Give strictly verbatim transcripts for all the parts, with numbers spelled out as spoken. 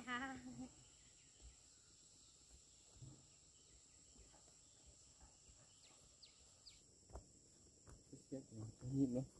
hả? Nhìn nữa.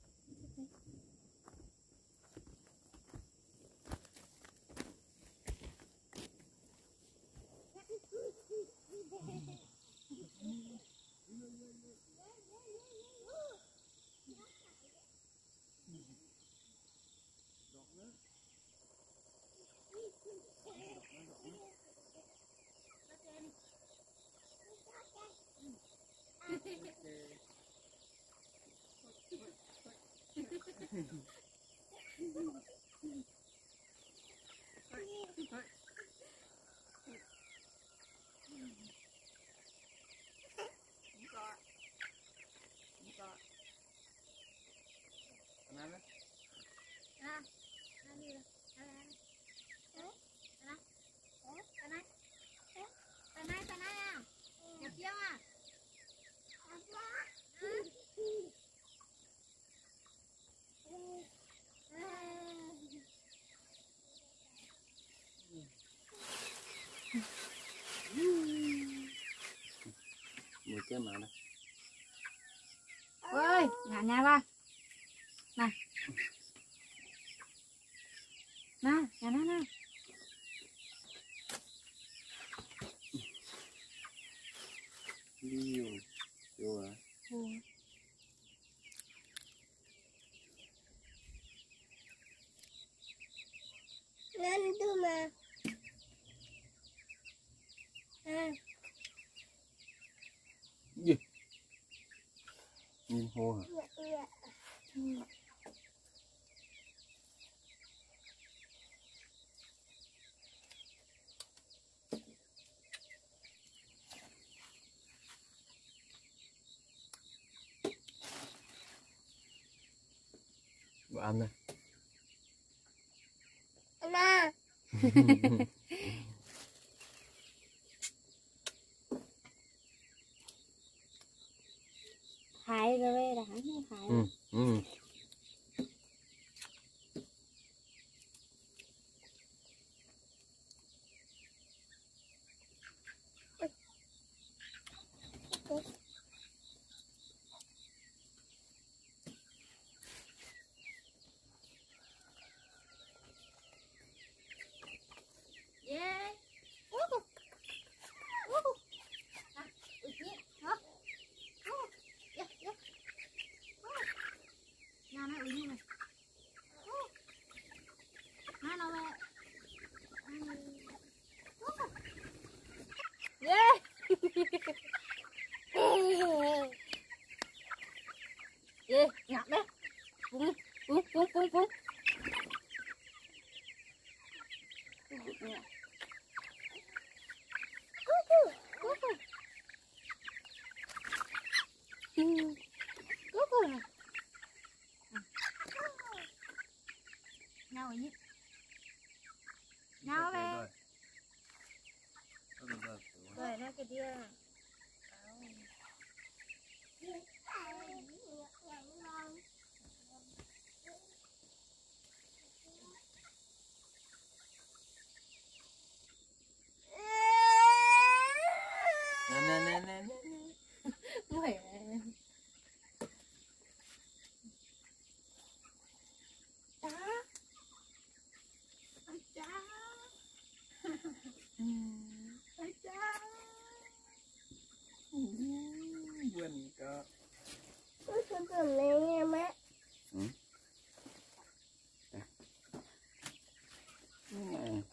Mùi cái mà đây. Ôi, ngả nhà ba. Nè. Nè, nhà nó nè. Liu. Liu à. Ừ. Lên đưa mà. À. Gì? Nhìn hô hả? Dạ, dạ. Ừ. Bà ăn này. Anna. Hại rồi về đã hại. Ừ, ừ. Yeah. Woo. Woo. À, ui kia. Hả? Woo. Yeah, yeah. Woo. Nhà nó ui như này. Woo. Nó nó về. Woo. Yeah. Yeah, ngặt đấy. Bung, bung, bung, bung, bung. Nào ở nhỉ? Nào về. Rồi nó cái kia. Nè nè nè nè. Mày Quên cơ. Tôi sẽ cầm lên nha má. Ừ. Nè.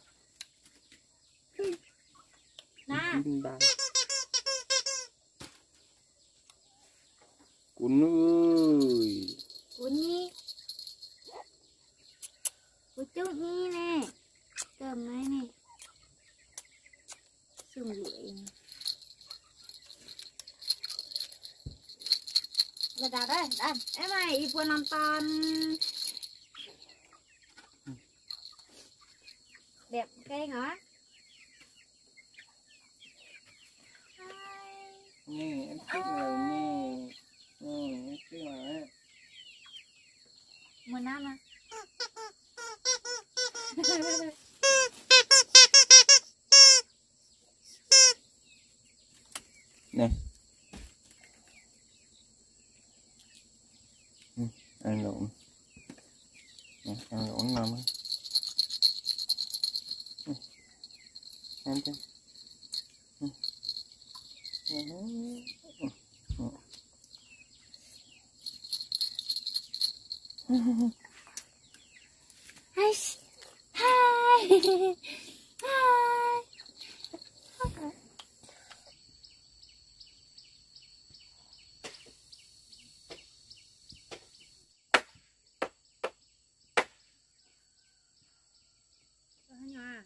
nè. Cún ơi. Cún nhi. Cún chút nhi nè. Cầm này nè. Sùng lưỡi. Là đặt đây, đây. Em ơi, ibu nonton. Đẹp cây ngó. Nè, em thích rồi nè. Nè, em thích rồi. Muốn ăn à? nè ừ, ăn lộn nè, ăn lộn ngon á ừ, ăn chứ ừ. Ừ. Ừ. Hi. Hi. Hi. Nha.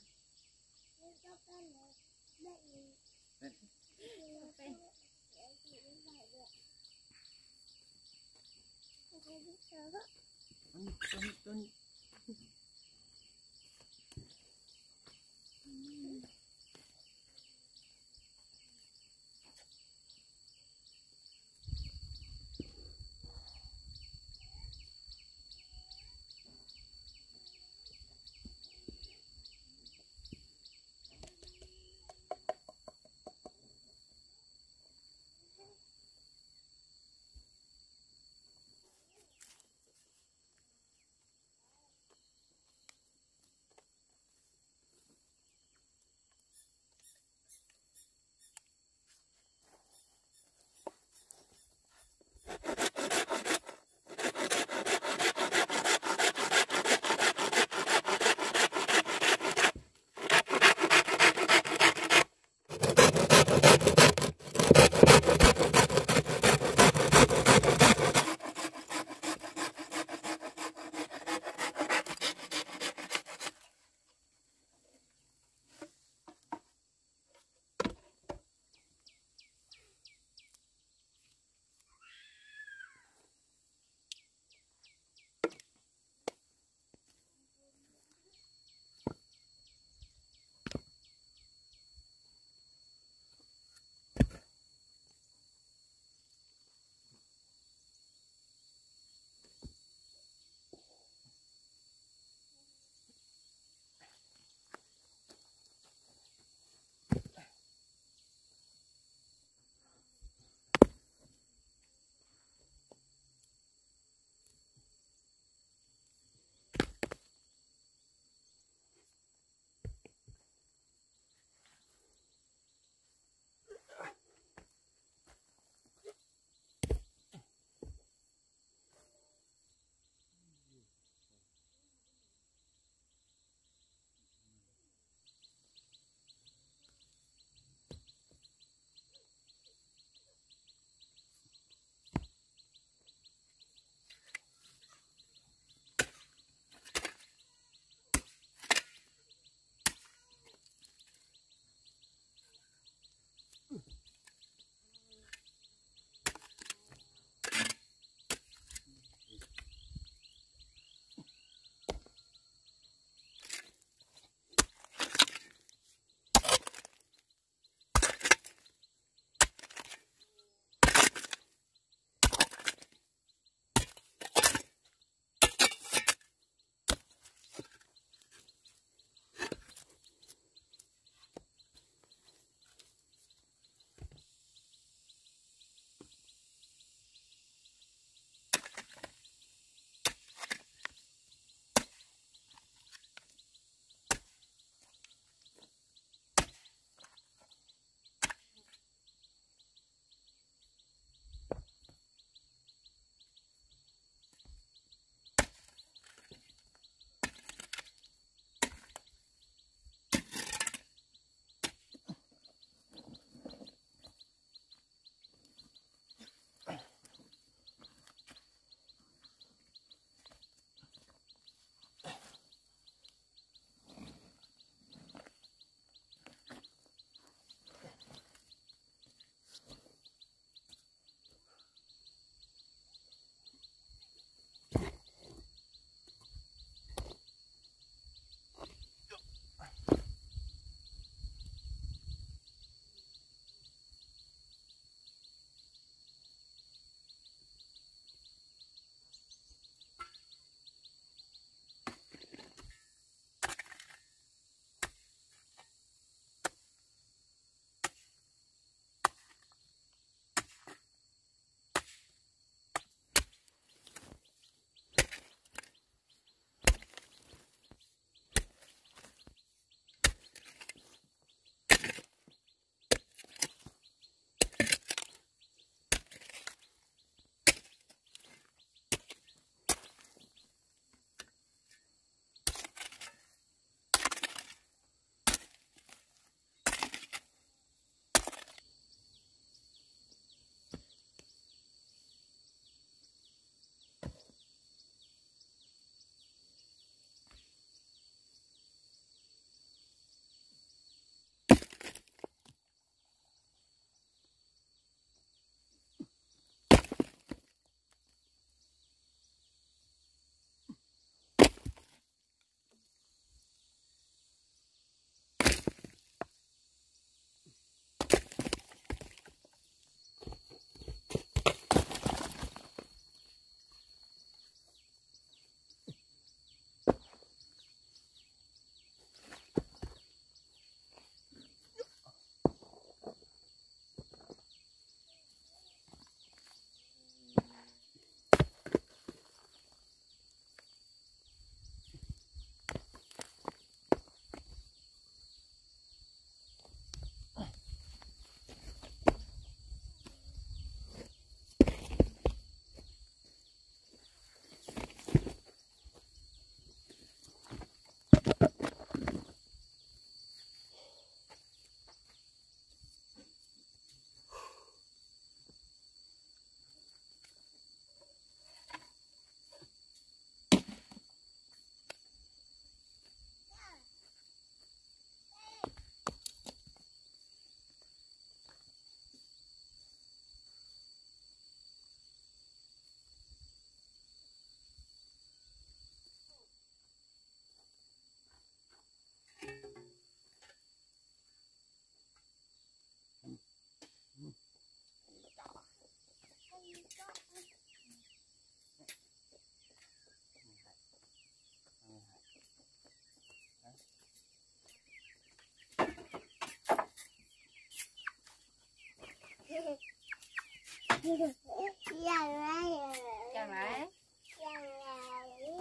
Dạ lại. Chào lại. Dạ lại.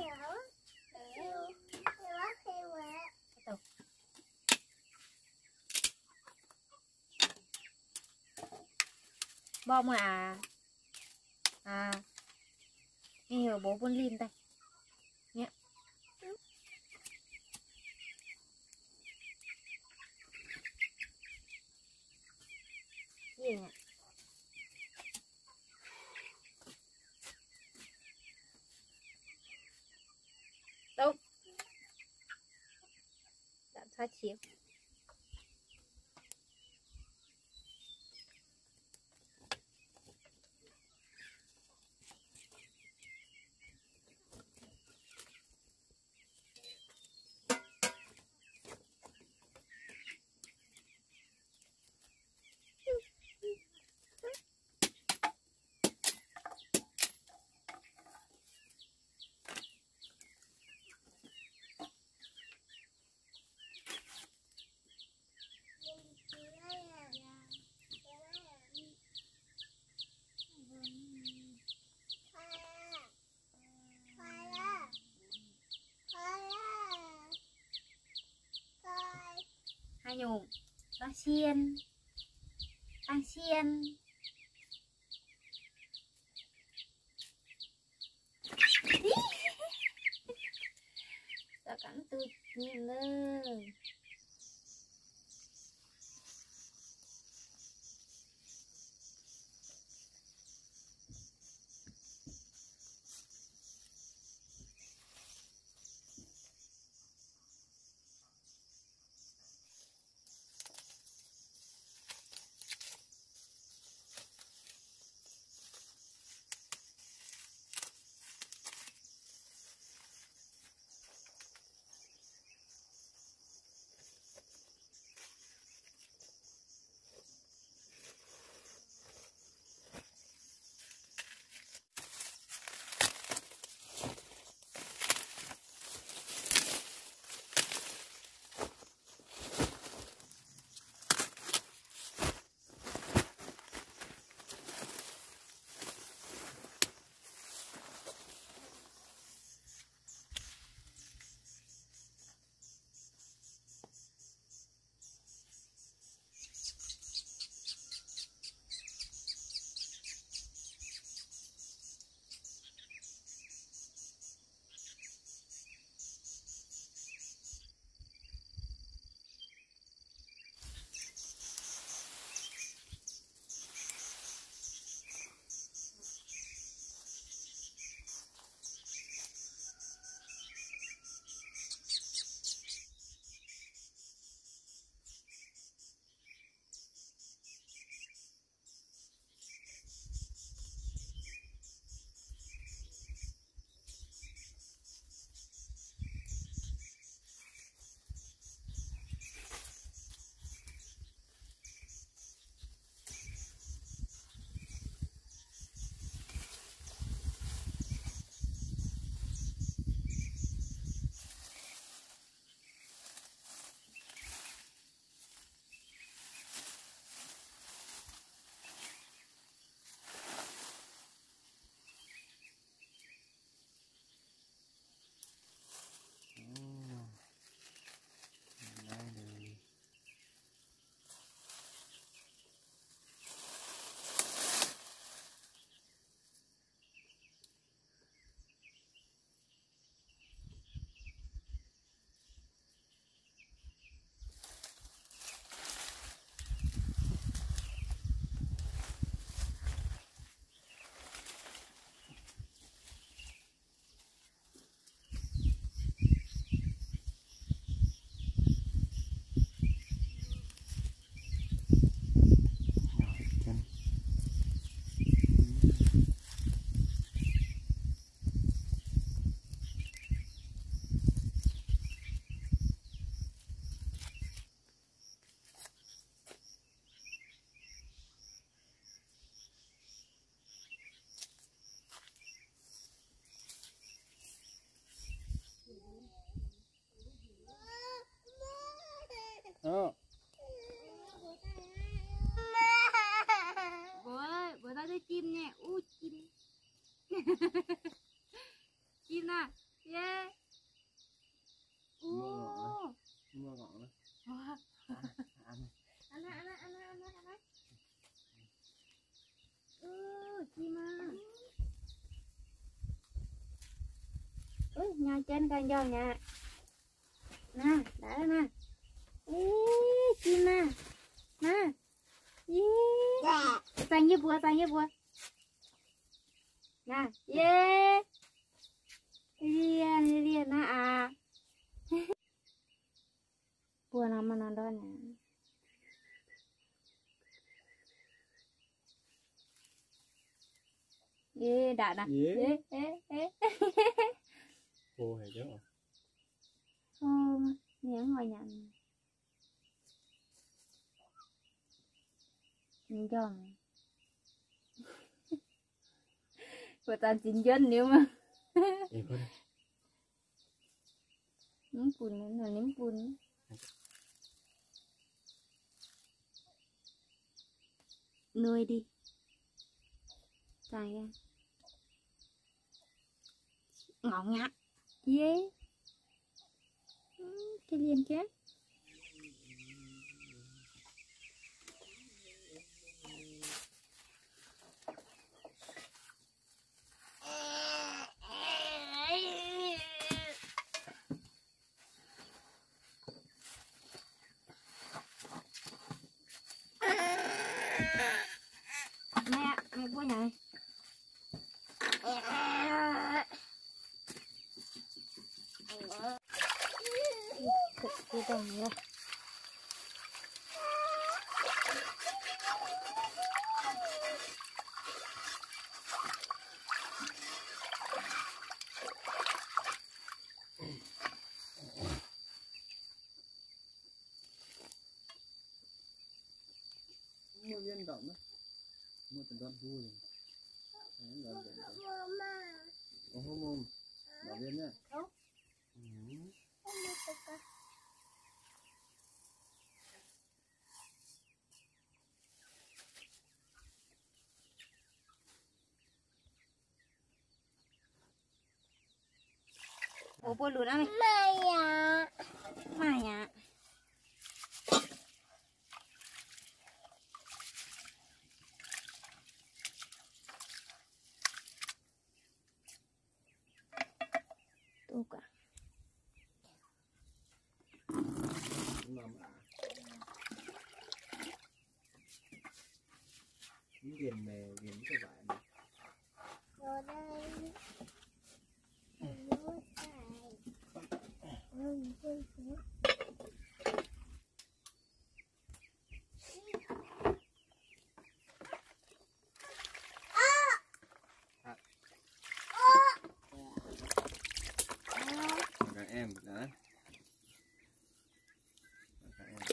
Quá hay quá. Bom à. À. Nghe bố buôn lim tay. Nhé. Gì nhỉ? Đâu? Đã thoát chiếc. Hai nhung. Bác xiên. Bác xiên. Sao cắn tôi nhìn lên. đang vô nha. Nè, đã đó nè. Ê, chim nè. Nè. Yeah. Sang với bùa, sang với bùa. Nè, yeah. Rian, rian nè à. Bùa nào mà nó đó nè. Yeah, đã nè. Yeah, yeah, yeah. Cô hay chứ. Ô, những ngồi nhận. Nhìn cho mày. Của ta chín dân nếu mà. Em có đây. Nếm bùn nữa là nếm bùn. Nuôi đi. Dài ra. Ngon nhá. Yeah. Cái liền chứ. Mẹ, mẹ bố này. Cái đồng này. Mua viên động á. Mua từ đoạn vui. Đấy, đoạn đoạn đoạn. Có hôn mồm. Bảo viên nhá. Đúng. Ừ. Ủa bố lùn này. Mày à. Mày à. Tụ cả. Nằm à. Những viền này, viền cái vải này. Rồi đây. Nó xài. Ừ, ừ, ừ. Các em đã. Các em.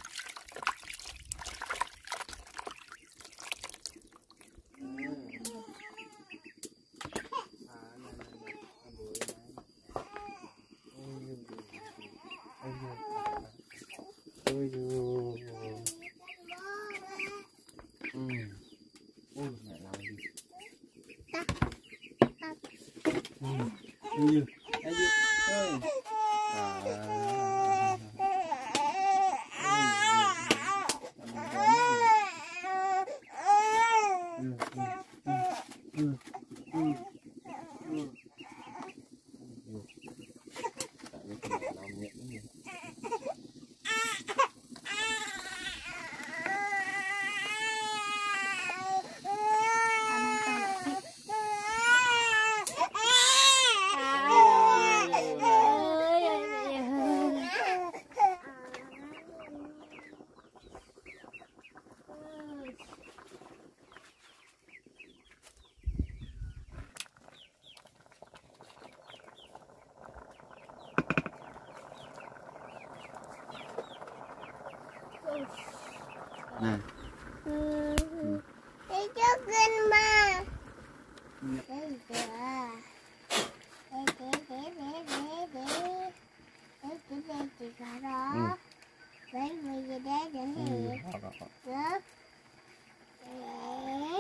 Ôi dồi. Ừ. Ôi mẹ làm gì? Ừ. Ừ. Ai dư. Ơi. À. Nè. Ừ. Để cho kinh mà. Để kìa. Để để để để để để. Để để để để cả đó. Để mình để để để để. Đó. Để.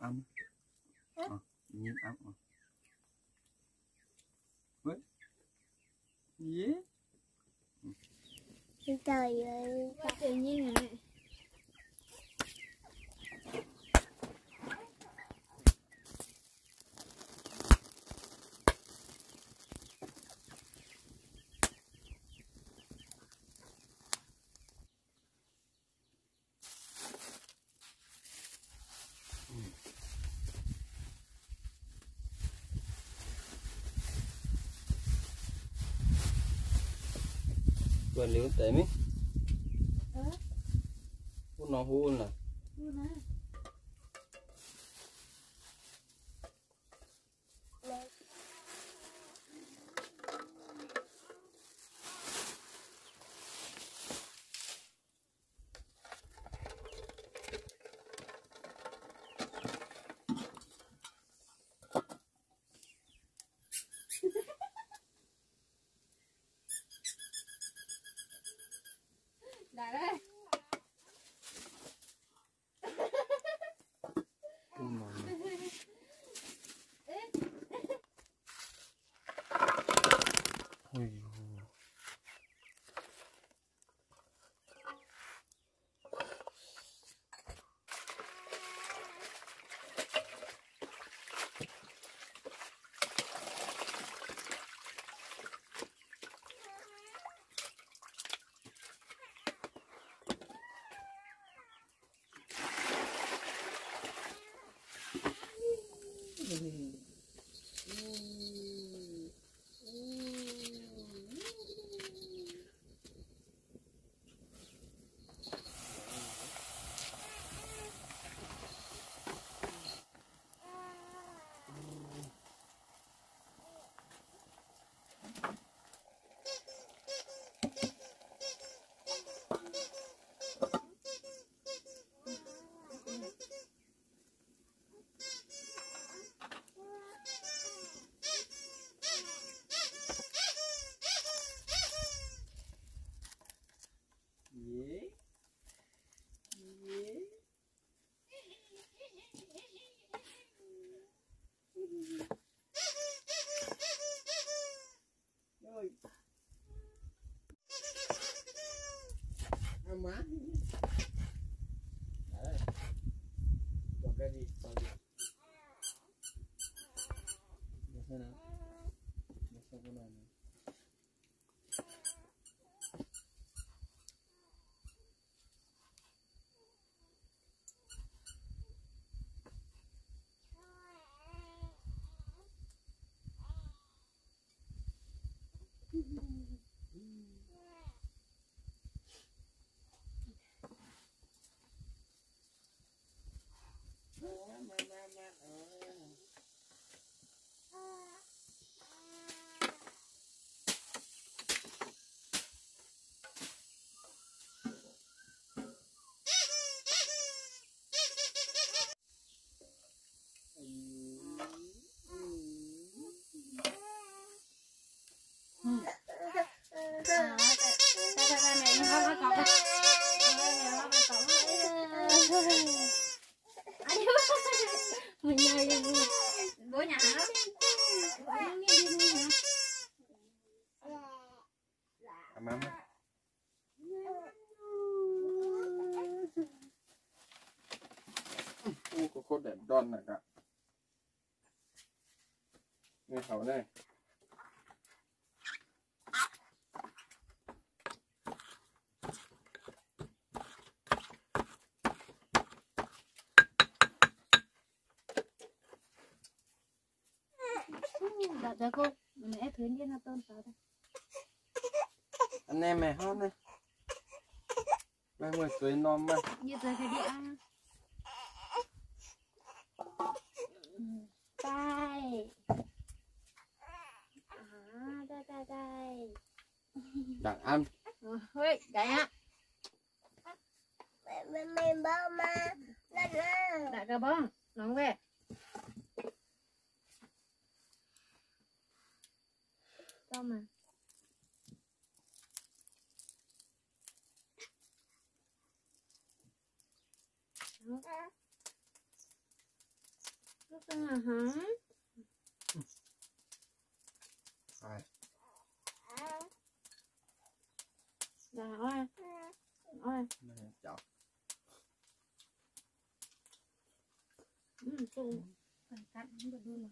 ăn à, nhìn ăn à. Vậy gì trời ơi Quá tự nhiên rồi. quên liu tệ mi hút nó hút là Đã đấy. ôi má đấy còn cái gì còn gì được thế nào được sao cái này này Mình nhai bố nhà lắm. à, má má ô có cốt đẹp đòn này cả nghe khẩu này Dạ cho cô, mình ép thuyền điên là tôm sao đây. anh em mày hót này mày ngồi cười non mà Như tôi cái đĩa tay à, đây đây đây đặng ăn ôi đấy á mình mình bao mà lên lên đã cơ bông nóng về sao mà À hả? Rồi. Rồi ơi. Ơi. Này, chọn. Ừ, tôi phải cắt không được luôn mà.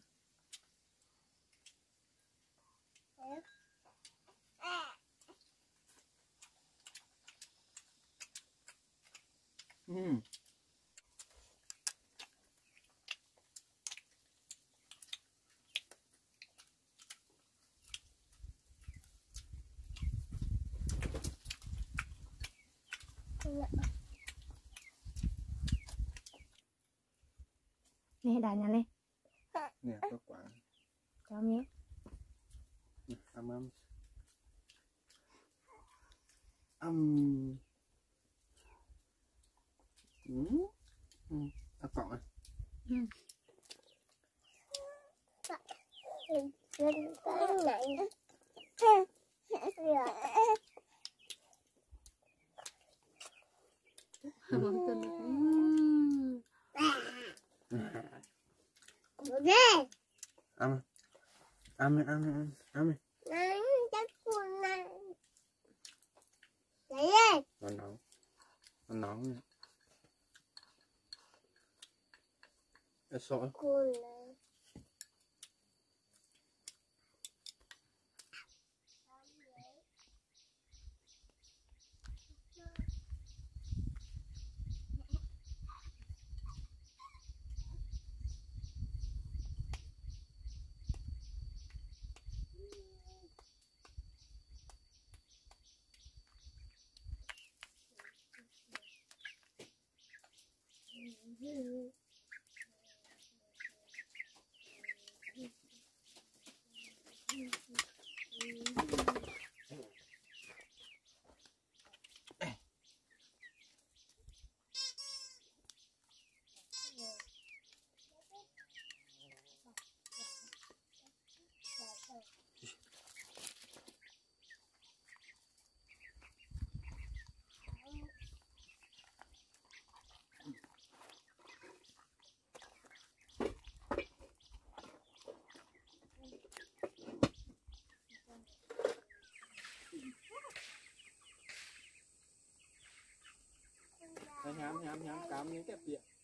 Ừ. Nè đà nhà lên. Nè, có quả. Cho nhé. Nè, ăn ăn. Ăn. Ừ. Ừ. Ăn cọng à? Ừ. Trên cái này. Món tên nó Ghê. Ăn. Ăn đi, ăn đi, ăn. Ăn đi. Nắng chắc cuốn này. Đấy ơi. Nó nóng. Nó nóng nha. Ê, sôi. Cuốn này. Nhám nhám nhám cám những cái bịa.